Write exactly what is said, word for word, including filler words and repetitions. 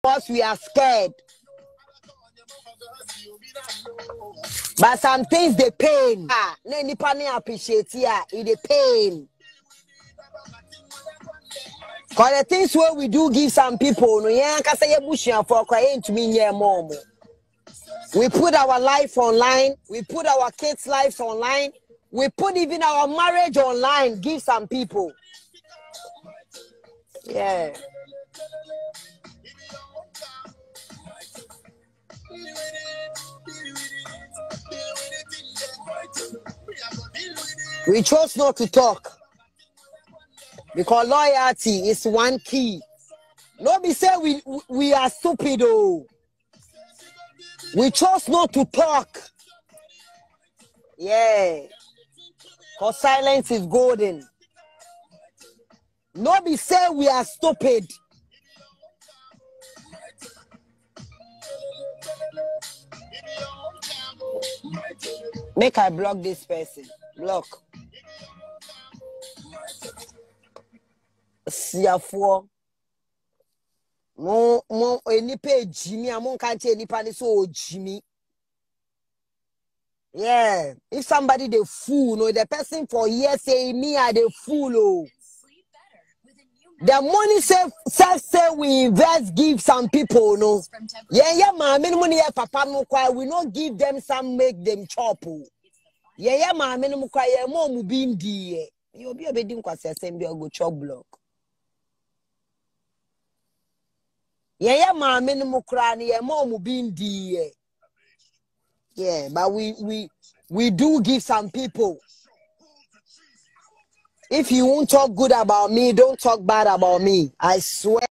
because we are scared. But some things they pain. Ah, no nipa ne appreciate ya. It they pain. Cause the things where we do give some people, no yeah, kasa ye bushian for crying to me near mom. We put our life online. We put our kids' lives online. We put even our marriage online. Give some people. Yeah. We chose not to talk because loyalty is one key. Nobody say we we are stupid. Oh, we chose not to talk. Yeah, because silence is golden. Nobody say we are stupid. Make I block this person. Block. Siafo. Mo mo any page Jimmy. Amon can't any party so Jimmy. Yeah. If somebody the fool, no, the person for years say me are the fool. Oh. The money say self say we invest, give some people, no. Yeah, yeah, ma, many money papa no cry. We not give them some, make them chop. Yeah, yeah, ma, many mo cry. Yeah, mom will be in the. You'll be a bit in kwasi assembly or go chop block. Yeah, yeah, ma, many mo cry. Yeah, mom will be in the. Yeah, but we we we do give some people. If you won't talk good about me, don't talk bad about me. I swear.